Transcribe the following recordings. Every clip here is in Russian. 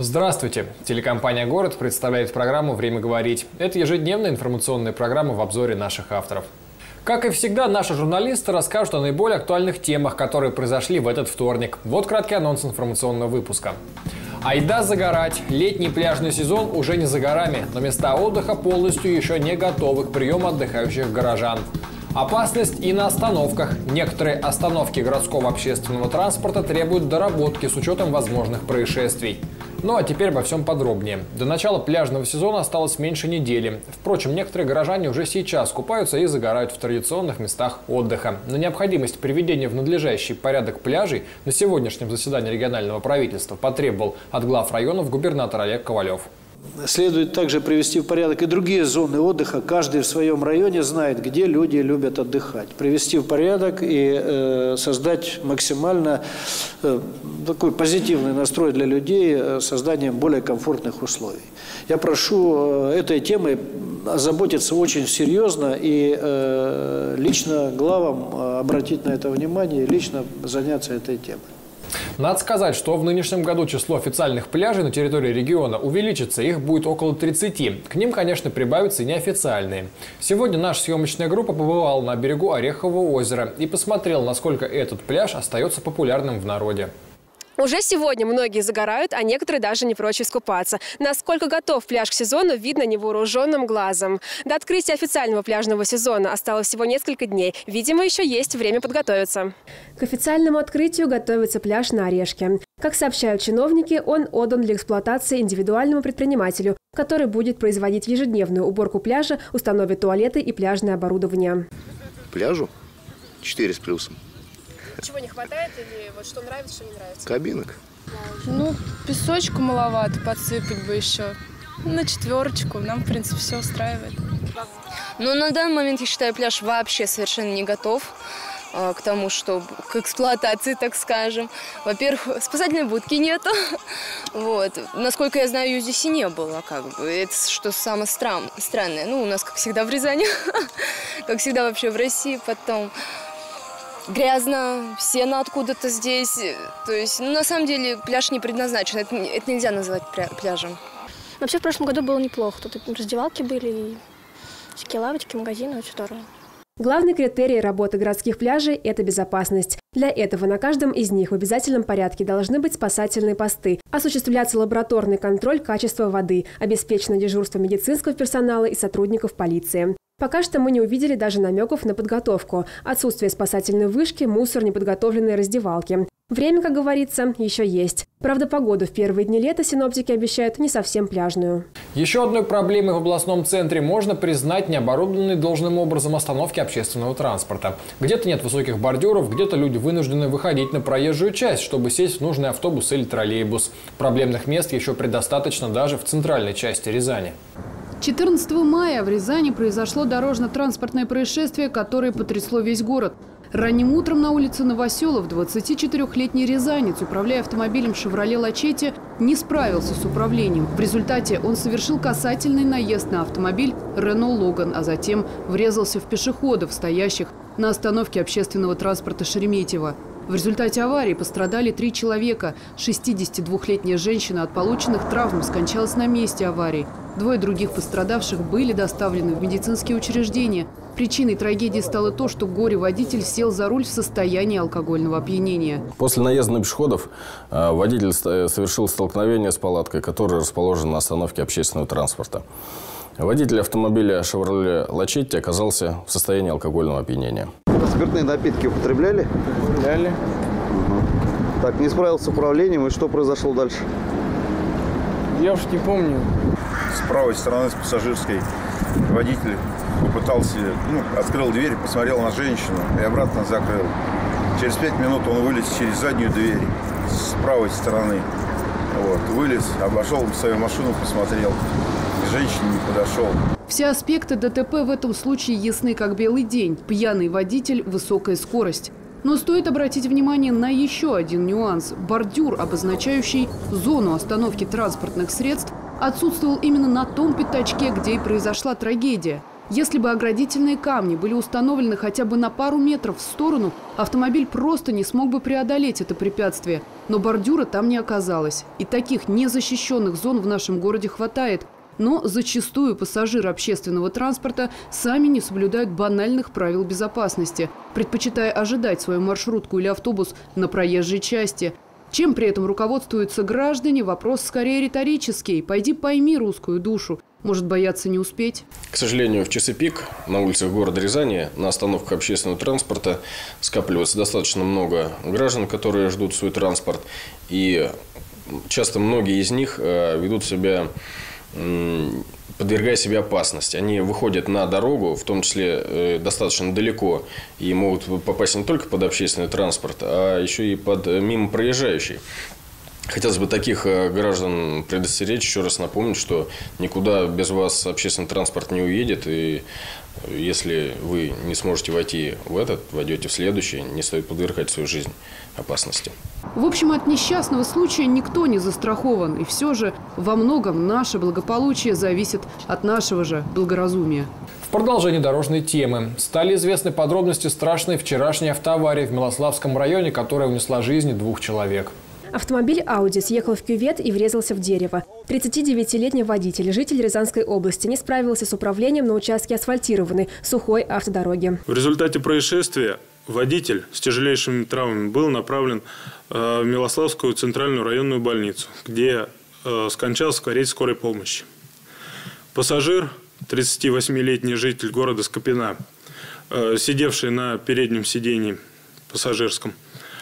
Здравствуйте! Телекомпания «Город» представляет программу «Время говорить». Это ежедневная информационная программа в обзоре наших авторов. Как и всегда, наши журналисты расскажут о наиболее актуальных темах, которые произошли в этот вторник. Вот краткий анонс информационного выпуска. Айда загорать! Летний пляжный сезон уже не за горами, но места отдыха полностью еще не готовы к приему отдыхающих горожан. Опасность и на остановках. Некоторые остановки городского общественного транспорта требуют доработки с учетом возможных происшествий. Ну а теперь обо всем подробнее. До начала пляжного сезона осталось меньше недели. Впрочем, некоторые горожане уже сейчас купаются и загорают в традиционных местах отдыха. На необходимость приведения в надлежащий порядок пляжей на сегодняшнем заседании регионального правительства потребовал от глав районов губернатор Олег Ковалев. Следует также привести в порядок и другие зоны отдыха. Каждый в своем районе знает, где люди любят отдыхать. Привести в порядок и создать максимально такой позитивный настрой для людей созданием более комфортных условий. Я прошу этой темой озаботиться очень серьезно и лично главам обратить на это внимание и лично заняться этой темой. Надо сказать, что в нынешнем году число официальных пляжей на территории региона увеличится, их будет около 30. К ним, конечно, прибавятся и неофициальные. Сегодня наша съемочная группа побывала на берегу Орехового озера и посмотрела, насколько этот пляж остается популярным в народе. Уже сегодня многие загорают, а некоторые даже не прочь искупаться. Насколько готов пляж к сезону, видно невооруженным глазом. До открытия официального пляжного сезона осталось всего несколько дней. Видимо, еще есть время подготовиться. К официальному открытию готовится пляж на Орешке. Как сообщают чиновники, он отдан для эксплуатации индивидуальному предпринимателю, который будет производить ежедневную уборку пляжа, установит туалеты и пляжное оборудование. Пляжу 4 с плюсом. Чего не хватает или вот что нравится, что не нравится? Кабинок. Ну, песочку маловато, подсыпать бы еще. На 4, нам, в принципе, все устраивает. Ну, на данный момент, я считаю, пляж вообще совершенно не готов к тому, что к эксплуатации, так скажем. Во-первых, спасательной будки нету. Вот. Насколько я знаю, ее здесь и не было, как бы. Это что самое странное. Ну, у нас, как всегда, в Рязани. Как всегда вообще в России. Потом грязно, сено откуда-то здесь. То есть, ну, на самом деле, пляж не предназначен. Это нельзя называть пляжем. Вообще, в прошлом году было неплохо. Тут раздевалки были, и всякие лавочки, магазины. Очень здорово. Главный критерий работы городских пляжей – это безопасность. Для этого на каждом из них в обязательном порядке должны быть спасательные посты, осуществляться лабораторный контроль качества воды, обеспечено дежурство медицинского персонала и сотрудников полиции. Пока что мы не увидели даже намеков на подготовку. Отсутствие спасательной вышки, мусор, неподготовленные раздевалки. Время, как говорится, еще есть. Правда, погоду в первые дни лета синоптики обещают не совсем пляжную. Еще одной проблемой в областном центре можно признать необорудованные должным образом остановки общественного транспорта. Где-то нет высоких бордюров, где-то люди вынуждены выходить на проезжую часть, чтобы сесть в нужный автобус или троллейбус. Проблемных мест еще предостаточно даже в центральной части Рязани. 14 мая в Рязани произошло дорожно-транспортное происшествие, которое потрясло весь город. Ранним утром на улице Новоселов 24-летний рязанец, управляя автомобилем «Шевроле Лачетти», не справился с управлением. В результате он совершил касательный наезд на автомобиль «Рено Логан», а затем врезался в пешеходов, стоящих на остановке общественного транспорта Шереметьево. В результате аварии пострадали 3 человека. 62-летняя женщина от полученных травм скончалась на месте аварии. 2 других пострадавших были доставлены в медицинские учреждения. Причиной трагедии стало то, что горе-водитель сел за руль в состоянии алкогольного опьянения. После наезда на пешеходов водитель совершил столкновение с палаткой, которая расположена на остановке общественного транспорта. Водитель автомобиля «Шевроле Лачетти» оказался в состоянии алкогольного опьянения. Спиртные напитки употребляли? Употребляли. Угу. Так, не справился с управлением, и что произошло дальше? Я уж не помню. С правой стороны, с пассажирской, водитель попытался, открыл дверь, посмотрел на женщину и обратно закрыл. Через 5 минут он вылез через заднюю дверь с правой стороны. Вот, вылез, обошел свою машину, посмотрел. К женщине не подошел. Все аспекты ДТП в этом случае ясны как белый день. Пьяный водитель, высокая скорость. Но стоит обратить внимание на еще один нюанс. Бордюр, обозначающий зону остановки транспортных средств, отсутствовал именно на том пятачке, где и произошла трагедия. Если бы оградительные камни были установлены хотя бы на пару метров в сторону, автомобиль просто не смог бы преодолеть это препятствие. Но бордюра там не оказалось. И таких незащищенных зон в нашем городе хватает. Но зачастую пассажиры общественного транспорта сами не соблюдают банальных правил безопасности, предпочитая ожидать свою маршрутку или автобус на проезжей части. Чем при этом руководствуются граждане, вопрос скорее риторический. Пойди пойми русскую душу. Может бояться не успеть? К сожалению, в часы пик на улицах города Рязани на остановках общественного транспорта скапливается достаточно много граждан, которые ждут свой транспорт. И часто многие из них ведут себя, подвергая себе опасности. Они выходят на дорогу, в том числе достаточно далеко, и могут попасть не только под общественный транспорт, а еще и под мимо проезжающий. Хотелось бы таких граждан предостеречь, еще раз напомнить, что никуда без вас общественный транспорт не уедет. И если вы не сможете войти в этот, войдете в следующий, не стоит подвергать свою жизнь опасности. В общем, от несчастного случая никто не застрахован. И все же во многом наше благополучие зависит от нашего же благоразумия. В продолжении дорожной темы стали известны подробности страшной вчерашней автоаварии в Милославском районе, которая унесла жизни 2 человек. Автомобиль «Ауди» съехал в кювет и врезался в дерево. 39-летний водитель, житель Рязанской области, не справился с управлением на участке асфальтированной сухой автодороги. В результате происшествия водитель с тяжелейшими травмами был направлен в Милославскую центральную районную больницу, где скончался в карете скорой помощи. Пассажир, 38-летний житель города Скопина, сидевший на переднем сидении пассажирском,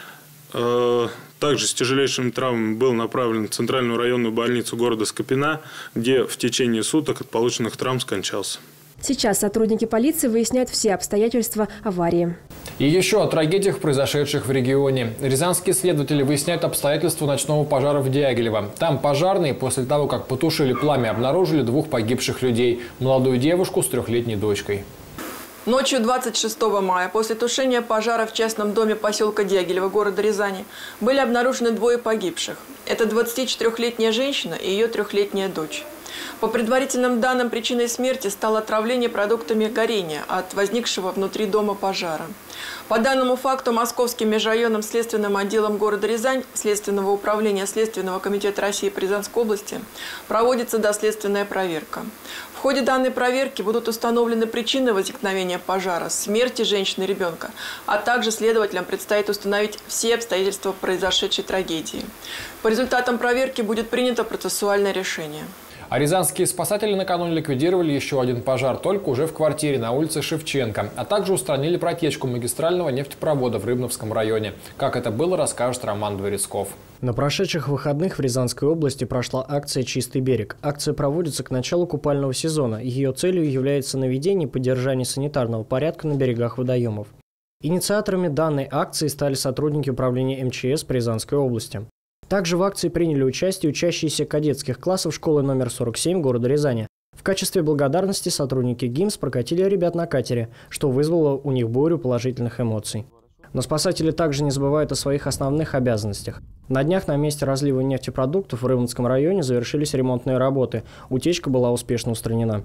также с тяжелейшими травмами был направлен в центральную районную больницу города Скопина, где в течение суток от полученных травм скончался. Сейчас сотрудники полиции выясняют все обстоятельства аварии. И еще о трагедиях, произошедших в регионе. Рязанские следователи выясняют обстоятельства ночного пожара в Дягилево. Там пожарные после того, как потушили пламя, обнаружили 2 погибших людей. Молодую девушку с 3-летней дочкой. Ночью 26 мая, после тушения пожара в частном доме поселка Дягилево города Рязани, были обнаружены 2 погибших. Это 24-летняя женщина и ее 3-летняя дочь. По предварительным данным, причиной смерти стало отравление продуктами горения от возникшего внутри дома пожара. По данному факту Московским межрайонным следственным отделом города Рязань Следственного управления Следственного комитета России по Рязанской области проводится доследственная проверка. В ходе данной проверки будут установлены причины возникновения пожара, смерти женщины и ребенка, а также следователям предстоит установить все обстоятельства произошедшей трагедии. По результатам проверки будет принято процессуальное решение. А рязанские спасатели накануне ликвидировали еще один пожар, только уже в квартире на улице Шевченко, а также устранили протечку магистрального нефтепровода в Рыбновском районе. Как это было, расскажет Роман Дворецков. На прошедших выходных в Рязанской области прошла акция «Чистый берег». Акция проводится к началу купального сезона. Ее целью является наведение и поддержание санитарного порядка на берегах водоемов. Инициаторами данной акции стали сотрудники управления МЧС по Рязанской области. Также в акции приняли участие учащиеся кадетских классов школы номер 47 города Рязани. В качестве благодарности сотрудники ГИМС прокатили ребят на катере, что вызвало у них бурю положительных эмоций. Но спасатели также не забывают о своих основных обязанностях. На днях на месте разлива нефтепродуктов в Рыбновском районе завершились ремонтные работы. Утечка была успешно устранена.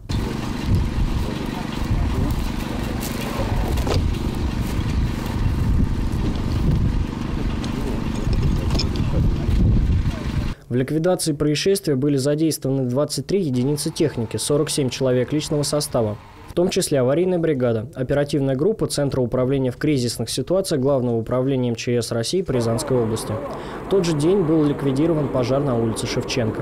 В ликвидации происшествия были задействованы 23 единицы техники, 47 человек личного состава, в том числе аварийная бригада, оперативная группа Центра управления в кризисных ситуациях Главного управления МЧС России по Рязанской области. В тот же день был ликвидирован пожар на улице Шевченко.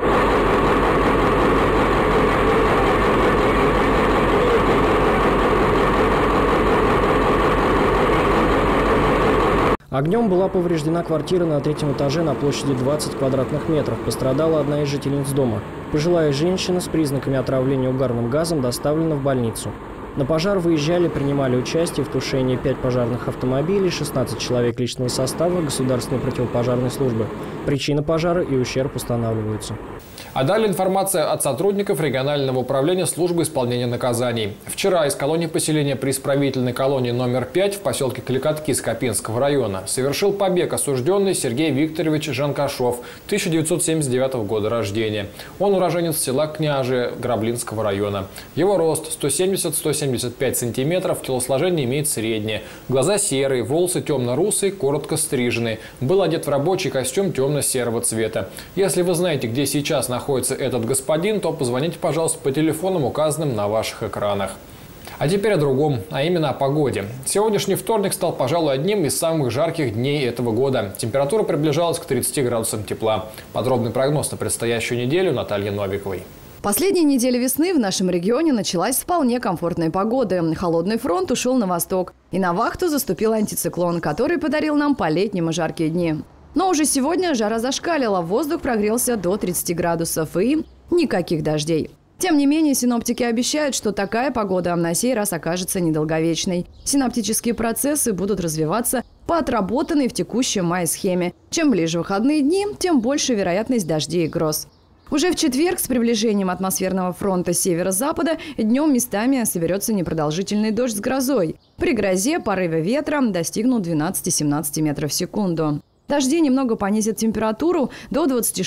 Огнем была повреждена квартира на 3-м этаже на площади 20 квадратных метров. Пострадала одна из жительниц дома. Пожилая женщина с признаками отравления угарным газом доставлена в больницу. На пожар выезжали, принимали участие в тушении 5 пожарных автомобилей, 16 человек личного состава Государственной противопожарной службы. Причина пожара и ущерб устанавливаются. А далее информация от сотрудников регионального управления службы исполнения наказаний. Вчера из колонии поселения при исправительной колонии номер 5 в поселке Кликотки Скопинского района совершил побег осужденный Сергей Викторович Жанкашов, 1979 года рождения. Он уроженец села Княжие Граблинского района. Его рост 170-175 сантиметров, телосложение имеет среднее. Глаза серые, волосы темно-русые, коротко стриженные. Был одет в рабочий костюм темно-серого цвета. Если вы знаете, где сейчас находится этот господин, то позвоните, пожалуйста, по телефонам, указанным на ваших экранах. А теперь о другом, а именно о погоде. Сегодняшний вторник стал, пожалуй, одним из самых жарких дней этого года. Температура приближалась к 30 градусам тепла. Подробный прогноз на предстоящую неделю Натальи Новиковой. Последняя неделя весны в нашем регионе началась с вполне комфортной погоды. Холодный фронт ушел на восток. И на вахту заступил антициклон, который подарил нам по-летнему жаркие дни. Но уже сегодня жара зашкалила, воздух прогрелся до 30 градусов и никаких дождей. Тем не менее, синоптики обещают, что такая погода на сей раз окажется недолговечной. Синоптические процессы будут развиваться по отработанной в текущем мае схеме. Чем ближе выходные дни, тем больше вероятность дождей и гроз. Уже в четверг с приближением атмосферного фронта северо-запада днем местами соберется непродолжительный дождь с грозой. При грозе порывы ветра достигнут 12-17 метров в секунду. Дожди немного понизят температуру до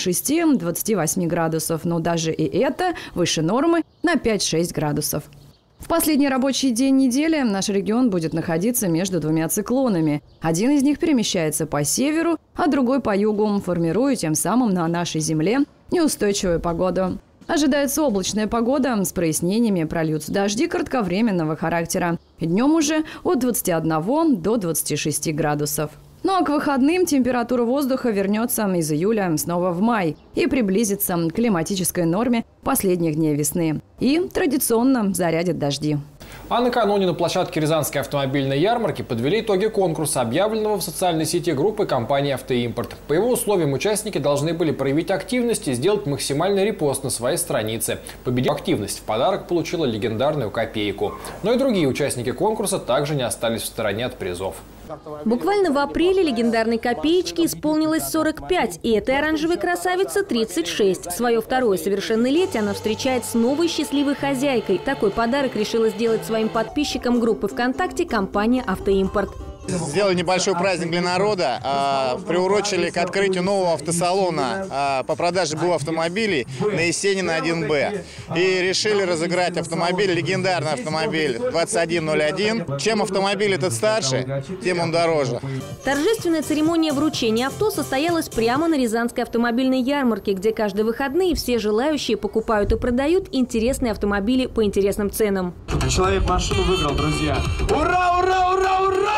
26-28 градусов, но даже и это выше нормы на 5-6 градусов. В последний рабочий день недели наш регион будет находиться между двумя циклонами. Один из них перемещается по северу, а другой по югу, формируя тем самым на нашей земле неустойчивую погоду. Ожидается облачная погода, с прояснениями прольются дожди кратковременного характера. Днем уже от 21 до 26 градусов. Ну а к выходным температура воздуха вернется из июля снова в май и приблизится к климатической норме последних дней весны. И традиционно зарядят дожди. А накануне на площадке Рязанской автомобильной ярмарки подвели итоги конкурса, объявленного в социальной сети группы компании «Автоимпорт». По его условиям участники должны были проявить активность и сделать максимальный репост на своей странице. Победив активность, в подарок получила легендарную копейку. Но и другие участники конкурса также не остались в стороне от призов. Буквально в апреле легендарной копеечке исполнилось 45, и этой оранжевой красавице 36. Свое второе совершеннолетие она встречает с новой счастливой хозяйкой. Такой подарок решила сделать своим подписчикам группы ВКонтакте компания «Автоимпорт». Сделали небольшой праздник для народа, приурочили к открытию нового автосалона по продаже БУ автомобилей на Есенина 1Б. И решили разыграть автомобиль, легендарный автомобиль 2101. Чем автомобиль этот старше, тем он дороже. Торжественная церемония вручения авто состоялась прямо на Рязанской автомобильной ярмарке, где каждые выходные все желающие покупают и продают интересные автомобили по интересным ценам. Человек машину выиграл, друзья. Ура, ура, ура, ура!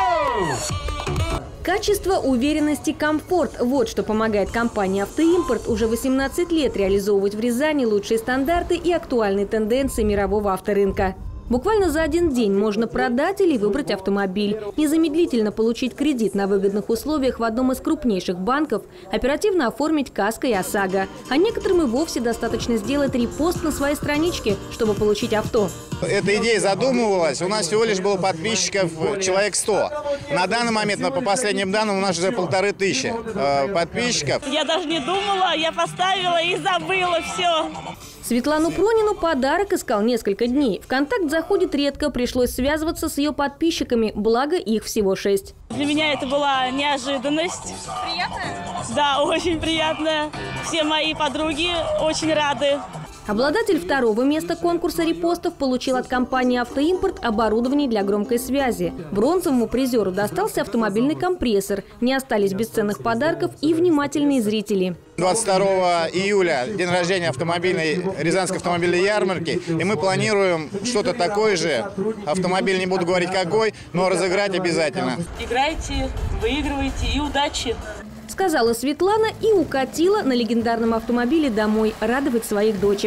Качество, уверенность и комфорт – вот что помогает компании «Автоимпорт» уже 18 лет реализовывать в Рязани лучшие стандарты и актуальные тенденции мирового авторынка. Буквально за один день можно продать или выбрать автомобиль, незамедлительно получить кредит на выгодных условиях в одном из крупнейших банков, оперативно оформить КАСКО и ОСАГО. А некоторым и вовсе достаточно сделать репост на своей страничке, чтобы получить авто. Эта идея задумывалась. У нас всего лишь было подписчиков человек 100. На данный момент, по последним данным, у нас уже 1500 подписчиков. Я даже не думала, я поставила и забыла все. Светлану Пронину подарок искал несколько дней. В контакт заходит редко, пришлось связываться с ее подписчиками, благо их всего 6. Для меня это была неожиданность. Приятная? Да, очень приятная. Все мои подруги очень рады. Обладатель второго места конкурса репостов получил от компании «Автоимпорт» оборудование для громкой связи. Бронзовому призеру достался автомобильный компрессор. Не остались без ценных подарков и внимательные зрители. 22 июля день рождения Рязанской автомобильной ярмарки. И мы планируем что-то такое же. Автомобиль, не буду говорить какой, но разыграть обязательно. Играйте, выигрывайте и удачи! Сказала Светлана и укатила на легендарном автомобиле домой радовать своих дочек.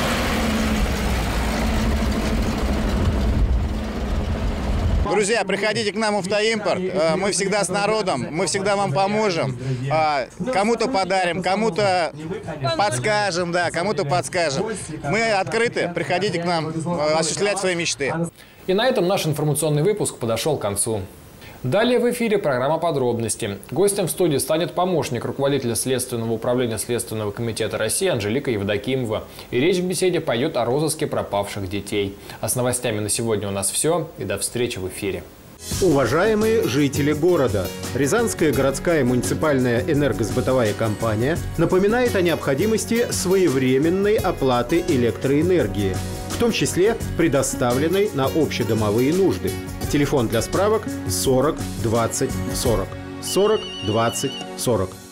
Друзья, приходите к нам в «Автоимпорт». Мы всегда с народом, мы всегда вам поможем. Кому-то подарим, кому-то подскажем, да, кому-то подскажем. Мы открыты, приходите к нам осуществлять свои мечты. И на этом наш информационный выпуск подошел к концу. Далее в эфире программа «Подробности». Гостем в студии станет помощник руководителя Следственного управления Следственного комитета России Анжелика Евдокимова. И речь в беседе пойдет о розыске пропавших детей. А с новостями на сегодня у нас все. И до встречи в эфире. Уважаемые жители города, Рязанская городская муниципальная энергосбытовая компания напоминает о необходимости своевременной оплаты электроэнергии, в том числе предоставленной на общедомовые нужды. Телефон для справок 40 20 40. 40 20 40.